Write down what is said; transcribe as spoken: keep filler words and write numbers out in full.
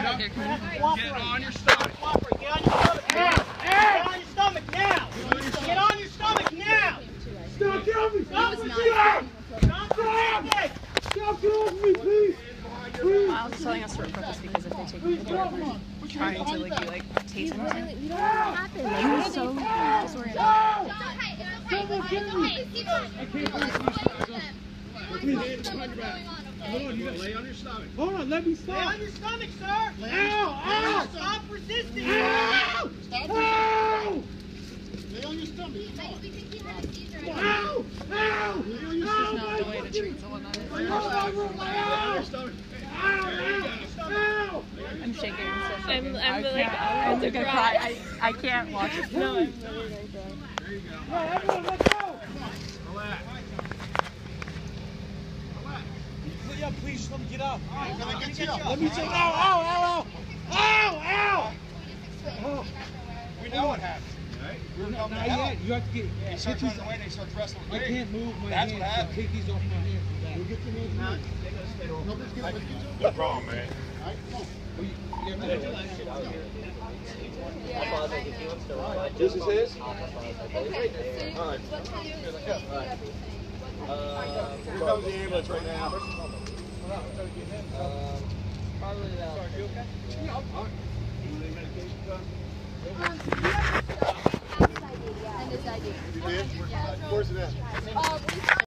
up. Get on your stomach. Get on your stomach now. Get on your stomach now. Get on your stomach now. Stop killing me! Stop Stop resisting! resisting. Stop killing me, please! Please! Miles is telling us to report this because if they take him forward, we're trying to like be like tase him. We don't know what happened. Like, he was so disoriented. Someone kill me! I can't breathe. Hold on, you gotta lay on your stomach. Hold on, let me Lay stop! on your stomach, sir. Ow! Ow! Stop resisting. Ow! Ow! Lay on your stomach. Ow! Ow! This is not the way to treat someone on it. Lay on your stomach. Ow! I'm shaking. I'm so shaking. I'm, I'm I like, can't. I'm I'm gonna cry. I, I can't watch it. No, I'm really gonna cry. There you go. No, everyone, let's go! Relax. Yeah, please, let me get up. Can I get you up? Let me take. Ow! Ow! Ow! Ow! Ow! Ow! We know what happened. Right? We're Not coming to help. yet. You have to get. They start running away, they start wrestling I with me. can't move my That's hands. what happened. Take these off my hands. We'll get your hands out. Nobody's gonna let you do No problem, man. All right, come on. This is his? Okay, so All right. what time is it? Here comes the ambulance right now. Probably about. Um, do you have his I D? Yeah. And his I D. You did? Yeah. Where's it at? Um, we